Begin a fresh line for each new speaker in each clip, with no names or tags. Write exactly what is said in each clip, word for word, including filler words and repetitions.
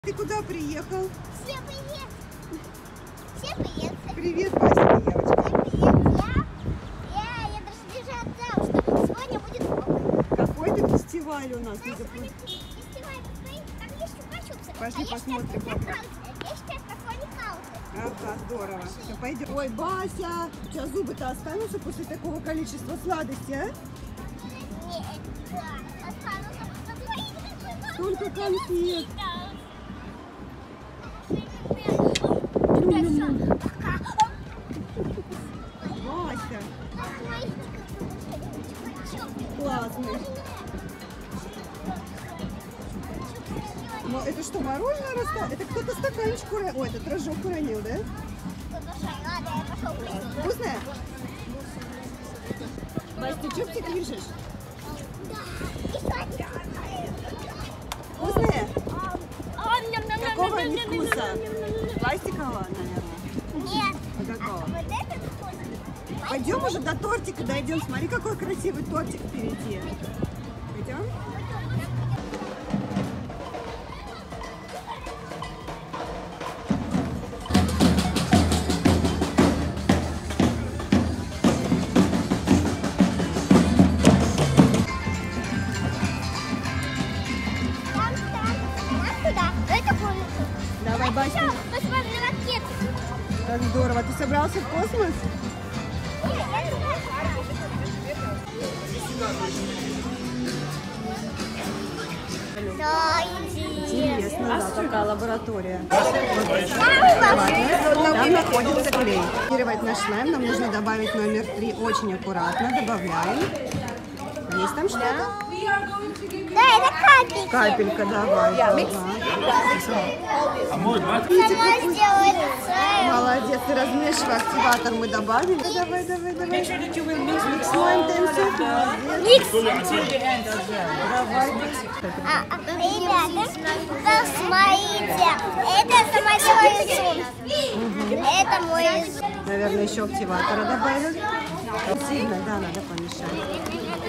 Ты куда приехал?
Всем привет! Всем привет!
Привет, Вася, девочка.
Привет, я, я, я даже лежу там, что сегодня будет много.
Какой-то фестиваль у нас.
Знаешь, сегодня фестиваль, посмотри, там есть чупа-чупсы.
Пошли
а
посмотрим.
Есть сейчас какой
Ага, здорово. Все, пойдем. Ой, Бася, у тебя зубы-то останутся после такого количества сладости, а?
Нет, да, останутся. Посмотри, какой
Столько конфет. Вася, классный. Но это что, мороженое растает? Это кто-то стаканчик уронил. Ой, этот рожок уронил, да? Вкусное? Вась, ты чупсик лежишь? Вкусное? Какого они вкуса? Пластикового, наверное?
Нет.
А какого?
Вот этот вкусный.
Пойдем уже до тортика дойдем. Смотри, какой красивый тортик впереди. Пойдем?
Там, там. Нам туда. Это комната.
Давай, Бася.
Все, посмотри на ракету.
Как здорово. Ты собрался в космос?
Нет, я не знаю. Да, иди.
Интересно, да, такая лаборатория. Там находится клей. Активировать наш слайм нам нужно добавить номер три. Очень аккуратно добавляем. Есть там что-то?
Да, это капельки.
Капелька, давай. Ага.
Сама сделает слайм.
Молодец, ты размешивай. Активатор мы добавили. Давай, давай, давай. Микс слайм танцует. Молодец. Давай.
А, а, ребята, посмотрите. Это самодельный зуб. Это мой зуб.
Наверное, еще активатора добавят. Сильно, да, надо помешать.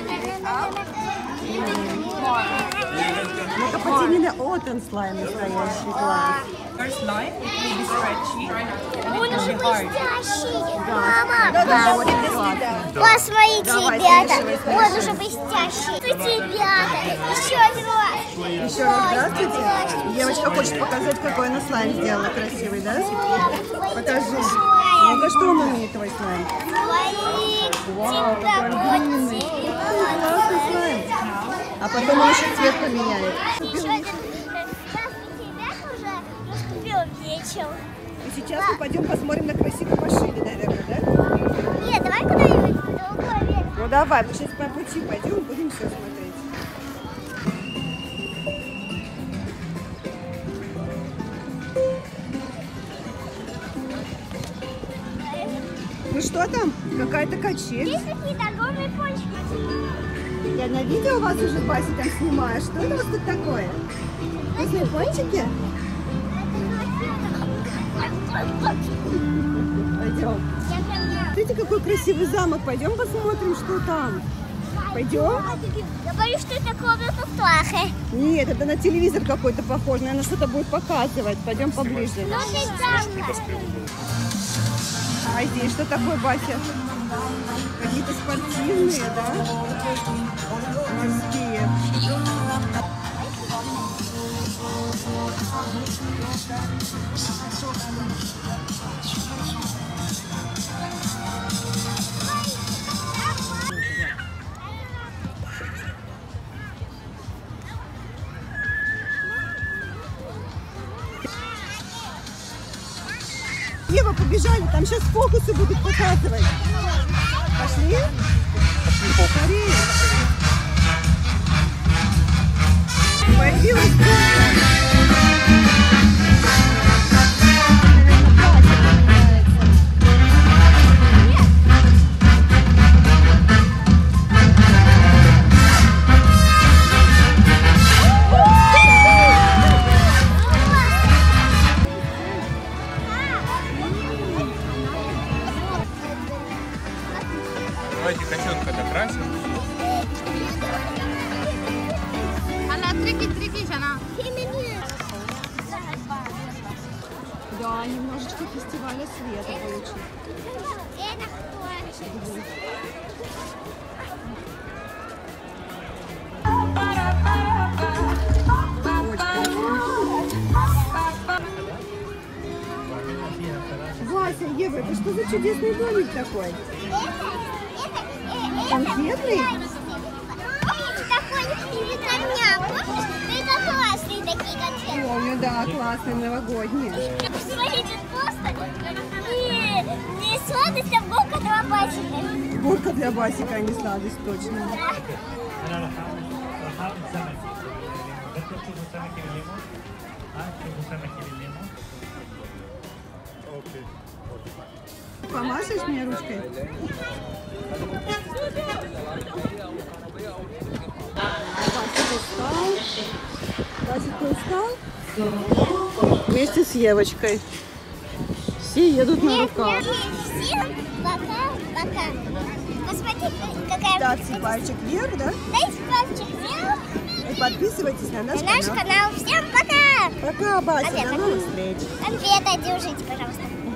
Ну-ка, потяни. Вот он, слайм настоящий, класс.
First line will be stretchy and
Он
it will
уже
be hard.
блестящий.
Да,
Мама,
да, очень классно.
посмотрите,
Давай,
ребята.
смешивай, смешивай.
Он уже блестящий. Здравствуйте, ребята. Еще один раз.
Еще раз здравствуйте. Девочка хочет показать, какой она слайм сделала красивый, да? Покажи. Ну-ка, что он умеет, твой слайм? Вау, какой он длинный. Классный слайм. А потом он еще цвет поменяет.
Еще один. Здравствуйте, ребята, уже наступил вечер.
И сейчас мы пойдем посмотрим на красивые машины, наверное, да?
Нет, давай куда-нибудь в другое время.
Ну давай, сейчас по пути пойдем, будем все смотреть. Ну что там? Какая-то качель.
Здесь какие-то огромные пончики.
Я на видео вас уже, Бася, там снимаю. Что это у вас тут такое? Вкусные пончики? Пойдем. Смотрите, какой красивый замок. Пойдем посмотрим, что там. Пойдем?
Я боюсь, что это комната плохая.
Нет, это на телевизор какой-то похож. Наверное, что-то будет показывать. Пойдем поближе.
Но здесь замка.
А здесь что такое, Бася? Какие-то спортивные, да? Морские. Ева, побежали, там сейчас фокусы будут показывать. Пошли? Пошли, скорее. Появилась
Давайте котенка докрасим.
Она трики-трики, она.
Да, немножечко фестиваля света получил.
Это кто?
Вася, Ева, это что за чудесный домик такой? Конфетный?
Помните, такой витамин? Помнишь? Это классные такие конфеты.
Помню, да, классные, новогодние.
Смотрите, просто не, не сладость, а булка для басика.
Булка для Басика, а не сладость, точно. Помашешь мне ручкой? Басик устал. Басик, ты устал? Вместе с Евочкой. Все едут на руках.
Всем пока-пока. Посмотрите, какая...
Ставьте пальчик вверх, да?
Дайте пальчик вверх
И подписывайтесь на наш
на наш
канал.
канал. Всем пока!
Пока, Бася,
Конфета.
до новых встреч.
Конфета держите, пожалуйста.